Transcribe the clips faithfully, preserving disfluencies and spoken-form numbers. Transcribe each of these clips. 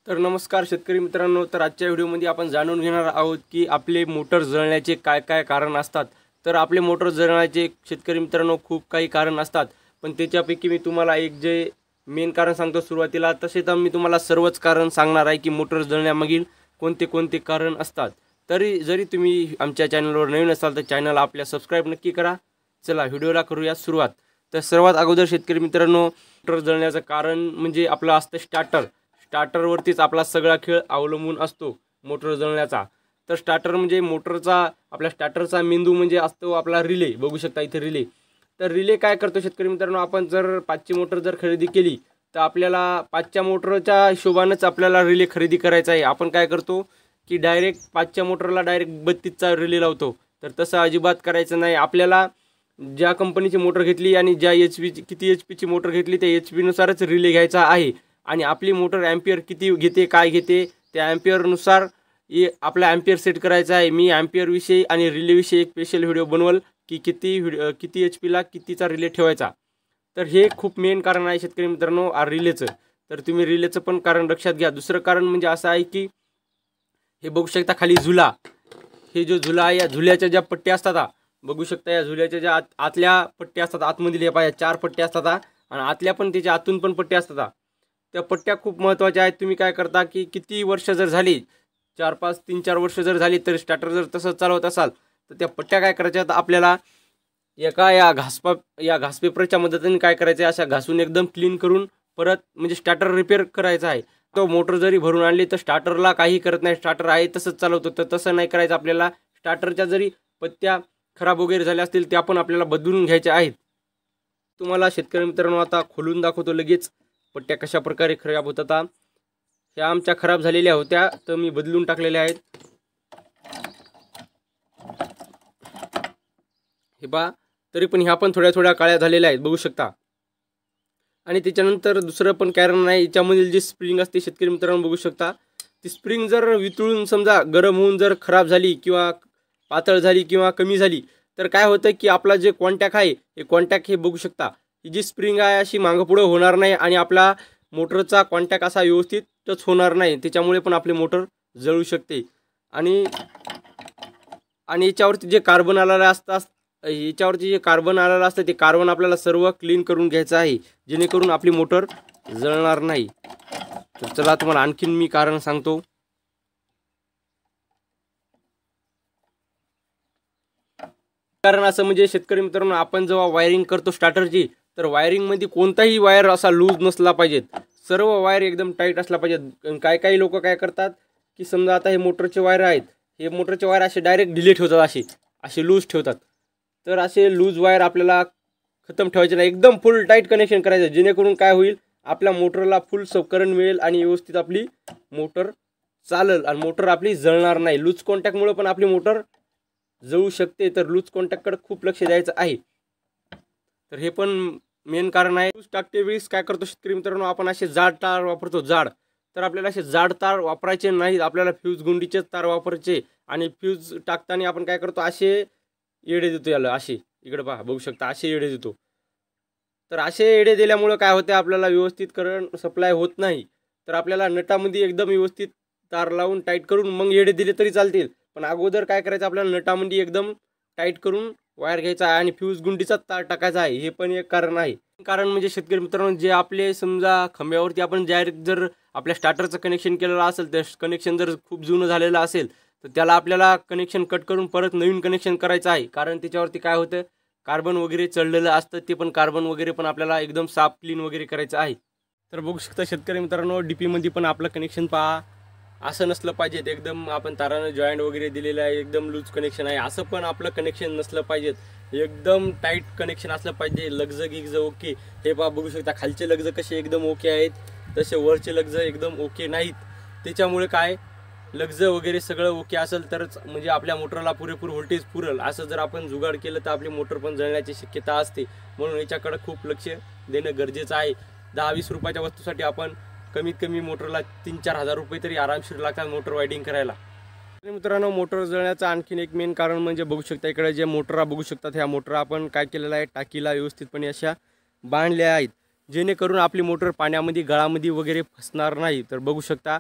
तर नमस्कार शेतकरी मित्रांनो, तर आजच्या व्हिडिओमध्ये आपण जाणून घेणार आहोत की आपले मोटर जळण्याचे काय काय कारण असतात। तर आपले मोटर जळण्याचे शेतकरी मित्रांनो खूप काही कारण असतात, पण त्याच्यापैकी मी तुम्हाला एक जे मेन कारण सांगतो सुरुवातीला, तसे तर मी तुम्हाला सर्वच कारण सांगणार आहे की मोटर जळण्यामागील कोणते कोणते कारण असतात। तरी जरी तुम्ही आमच्या चॅनलवर नवीन असाल तर चॅनल आपल्या सबस्क्राइब नक्की करा। चला व्हिडिओला करूया सुरुवात। तर सर्वात अगोदर शेतकरी मित्रांनो, मोटर जळण्याचं कारण म्हणजे आपलं असतं स्टार्टर। स्टार्टरवरतीच आपला सगळा खेळ अवलंबून असतो मोटर जळण्याचा। तर स्टार्टर म्हणजे मोटरचा, आपल्या स्टार्टरचा मेंदू म्हणजे असतो आपला रिले। बघू शकता इथे रिले। तर रिले काय करतो शेतकरी मित्रांनो, आपण जर पाचची मोटर जर खरेदी केली तर आपल्याला पाचच्या मोटरच्या हिशोबानेच आपल्याला रिले खरेदी करायचा आहे। आपण काय करतो की डायरेक्ट पाचच्या मोटरला डायरेक्ट बत्तीसचा रिले लावतो, तर तसं अजिबात करायचं नाही। आपल्याला ज्या कंपनीची मोटर घेतली आणि ज्या एच पी किती एच पीची मोटर घेतली त्या एच पीनुसारच रिले घ्यायचा आहे। आणि आपली मोटर ॲम्पियर किती घेते काय घेते त्या ॲम्पियरनुसार आपला ॲम्पियर सेट करायचा आहे। मी ॲम्पियरविषयी आणि रिलेविषयी एक स्पेशल व्हिडिओ बनवल की किती व्हिडिओ किती एच पीला कितीचा रिले ठेवायचा। तर हे खूप मेन कारण आहे शेतकरी मित्रांनो आ रिलेचं। तर तुम्ही रिलेचं पण कारण लक्षात घ्या। दुसरं कारण म्हणजे असं आहे की हे बघू शकता खाली झुला, हे जो झुला आहे या झुल्याच्या ज्या पट्ट्या असतात, बघू शकता या झुल्याच्या ज्या आत आतल्या पट्ट्या असतात, आतमधील हे पाया चार पट्ट्या असतात आणि आतल्या पण त्याच्या आतून पण पट्ट्या असतात। त्या पट्ट्या खूप महत्त्वाच्या आहेत। तुम्ही काय करता की किती वर्ष जर झाली, चार पाच तीन चार वर्ष जर झाली, तर स्टार्टर जर तसं चालवत असाल तर त्या पट्ट्या काय करायच्या, आपल्याला एका या घासपा या घासपेपरच्या मदतीने काय करायचं, अशा घासून एकदम क्लीन करून परत म्हणजे स्टार्टर रिपेअर करायचा आहे। तो मोटर जरी भरून आणली तर स्टार्टरला काही करत नाही, स्टार्टर आहे तसंच चालवतो। तर तसं नाही करायचं आपल्याला। स्टार्टरच्या जरी पत्त्या खराब वगैरे झाल्या असतील त्या पण आपल्याला बदलून घ्यायच्या आहेत। तुम्हाला शेतकरी मित्रांनो आता खोलून दाखवतो लगेच पट्ट्या कशा प्रकारे खराब होतात। ह्या आमच्या खराब झालेल्या होत्या तर मी बदलून टाकलेल्या आहेत। हे पहा, तरी पण ह्या पण थोड्या थोड्या काळ्या झालेल्या आहेत, बघू शकता। आणि त्याच्यानंतर दुसरं पण कारण आहे, याच्यामधील जी स्प्रिंग असते शेतकरी मित्रांनो बघू शकता, ती स्प्रिंग जर वितळून समजा गरम होऊन जर खराब झाली किंवा पातळ झाली किंवा कमी झाली तर काय होतं की आपला जे कॉन्टॅक्ट आहे हे कॉन्टॅक्ट हे बघू शकता, ही जी स्प्रिंग आहे अशी मागं पुढं होणार नाही आणि आपला मोटरचा कॉन्टॅक्ट असा व्यवस्थित टच होणार नाही। त्याच्यामुळे पण आपली मोटर जळू शकते। आणि आणि याच्यावरती जे कार्बन आलेलं असतात, याच्यावरती जे कार्बन आलेलं असतं ते कार्बन आपल्याला सर्व क्लीन करून घ्यायचं आहे, जेणेकरून आपली मोटर जळणार नाही। तर चला तुम्हाला आणखीन मी कारण सांगतो। कारण असं म्हणजे शेतकरी मित्रांनो, आपण जेव्हा वायरिंग करतो स्टार्टरची तर वायरिंगमध्ये कोणताही वायर असा लूज नसला पाहिजेत, सर्व वायर एकदम टाईट असला पाहिजेत। काय काही लोक काय करतात की समजा आता हे मोटरचे वायर आहेत, हे मोटरचे वायर असे डायरेक्ट ढिले ठेवतात, असे असे लूज ठेवतात। तर असे लूज वायर आपल्याला खतम ठेवायचे नाही, एकदम फुल टाईट कनेक्शन करायचं, जेणेकरून काय होईल आपल्या मोटरला फुल सब करंट मिळेल आणि व्यवस्थित आपली मोटर चालेल आणि मोटर आपली जळणार नाही। लूज कॉन्टॅक्टमुळे पण आपली मोटर जळू शकते, तर लूज कॉन्टॅक्टकडे खूप लक्ष द्यायचं आहे। तर हे पण मेन कारण आहे। लूज टाकते वेळेस काय करतो शेतकरी मित्रांनो, आपण असे जाड तार वापरतो जाड, तर आपल्याला असे जाड तार वापरायचे नाहीत, आपल्याला फ्यूज गुंडीचेच तार वापरायचे। आणि फ्यूज टाकताना आपण काय करतो, असे येडे देतो याला, असे इकडे पहा बघू शकता असे येडे देतो। तर असे येडे दिल्यामुळे काय होते, आपल्याला व्यवस्थित करंट सप्लाय होत नाही। तर आपल्याला नटामध्ये एकदम व्यवस्थित तार लावून टाईट करून मग येडे दिले तरी चालतील, पण अगोदर काय करायचं आपल्याला नटामध्ये एकदम टाईट करून वायर घ्यायचा आहे आणि फ्यूज गुंडीचा तार टाकायचा आहे। हे पण एक कारण आहे। कारण म्हणजे शेतकरी मित्रांनो, जे आपले समजा खांब्यावरती आपण डायरेक्ट जर आपल्या स्टार्टरचं कनेक्शन केलेलं असेल, तर कनेक्शन जर खूप जुनं झालेलं असेल तर त्याला आपल्याला कनेक्शन कट करून परत नवीन कनेक्शन करायचं आहे। कारण त्याच्यावरती काय होतं, कार्बन वगैरे चढलेलं असतं, ते पण कार्बन वगैरे पण आपल्याला एकदम साफ क्लीन वगैरे करायचं आहे। तर बघू शकता शेतकरी मित्रांनो, डीपीमध्ये पण आपलं कनेक्शन पहा असं नसलं पाहिजे, एकदम आपण तारानं जॉईंट वगैरे दिलेलं आहे, एकदम लूज कनेक्शन आहे असं पण आपलं कनेक्शन नसलं पाहिजे, एकदम टाईट कनेक्शन असलं पाहिजे। लगज गिगज ओके, हे पहा बघू शकता खालचे लगज कसे एकदम ओके आहेत, तसे वरचे लगज एकदम ओके नाहीत। त्याच्यामुळे काय लगज वगैरे सगळं ओके असेल तरच म्हणजे आपल्या मोटरला पुरेपूर व्होल्टेज पुरेल। असं जर आपण जुगाड केलं तर आपली मोटर पण जळण्याची शक्यता असते, म्हणून याच्याकडे खूप लक्ष देणं गरजेचं आहे। दहा वीस रुपयाच्या वस्तूसाठी आपण कमीत कमी मोटरला तीन चार हजार रुपये तरी आरामशीर लागतात मोटर वायडिंग करायला। मित्रांनो, मोटर जळण्याचं आणखीन एक मेन कारण म्हणजे बघू शकता इकडे जे मोटरा बघू शकतात, ह्या मोटरा आपण काय केलेलं आहे, टाकीला व्यवस्थितपणे अशा बांधल्या आहेत, जेणेकरून आपली मोटर पाण्यामध्ये गळामध्ये वगैरे फसणार नाही। तर बघू शकता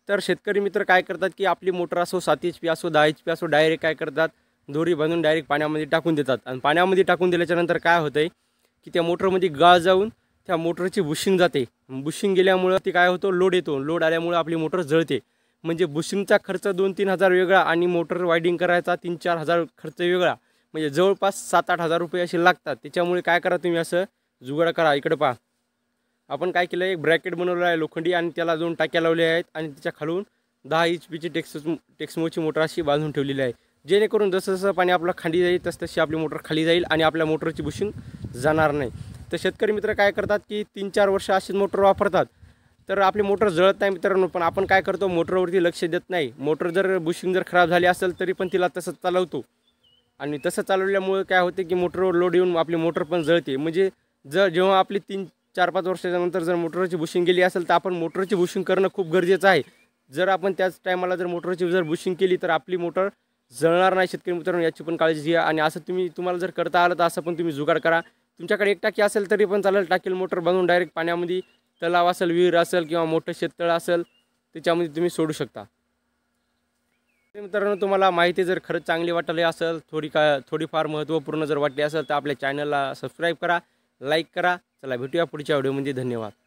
तर शेतकरी मित्र काय करतात की आपली मोटर असो सात एच पी असो दहा एच पी असो डायरेक्ट काय करतात दोरी बांधून डायरेक्ट पाण्यामध्ये टाकून देतात. आणि पाण्यामध्ये टाकून दिल्याच्यानंतर काय होतं आहे की त्या मोटरमध्ये गाळ जाऊन त्या मोटरची बुशिंग जाते. बुशिंग गेल्यामुळं ती काय होतं लोड येतो. लोड आल्यामुळं आपली मोटर जळते. म्हणजे बुशिंगचा खर्च दोन तीन हजार वेगळा आणि मोटर वायडिंग करायचा तीन चार हजार खर्च वेगळा. म्हणजे जवळपास सात आठ हजार रुपये असे लागतात. त्याच्यामुळे काय करा तुम्ही असं जुगाड करा. इकडे पहा आपण काय केलं एक ब्रॅकेट बनवलं आहे लोखंडी आणि त्याला दोन टाक्या लावल्या आहेत आणि त्याच्या खालून दहा एच पीची टेक्स टेक्समोची मोटर अशी बांधून ठेवलेली आहे. जेणेकरून जसं जसं पाणी आपलं खाली जाईल तस तशी आपली मोटर खाली जाईल आणि आपल्या मोटरची बुशिंग जाणार नाही. तर शेतकरी मित्र काय करतात की तीन चार वर्ष अशीच मोटर वापरतात तर आपली मोटर जळत नाही मित्रांनो. पण आपण काय करतो मोटरवरती लक्ष देत नाही. मोटर जर बुशिंग जर खराब झाली असेल तरी पण तिला तसंच चालवतो आणि तसं चालवल्यामुळे काय होते की मोटरवर लोड येऊन आपली मोटर पण जळते. म्हणजे जर जेव्हा आपली तीन चार पाच वर्षाच्या नंतर जर मोटरची बुशिंग गेली असेल तर आपण मोटरची बुशिंग करणं खूप गरजेचं आहे. जर आपण त्याच टायमाला जर मोटरची जर बुशिंग केली तर आपली मोटर जळणार नाही. शेतकरी मित्रांनो याची पण काळजी घ्या. आणि असं तुम्ही तुम्हाला जर करता आलं तर असं पण तुम्ही जुगाड करा. तुमच्याकडे एक टाकी असेल तरी पण चालेल. टाकील मोटर बांधून डायरेक्ट पाण्यामध्ये तलाव असेल विहीर असेल किंवा मोठं शेततळ असेल त्याच्यामध्ये तुम्ही सोडू शकता. मित्रांनो तुम्हाला माहिती जर खरंच चांगली वाटली असेल थोडी का थोडीफार महत्त्वपूर्ण जर वाटली असेल तर आपल्या चॅनलला सबस्क्राईब करा लाईक करा. चला भेटूया पुढच्या व्हिडिओमध्ये. धन्यवाद.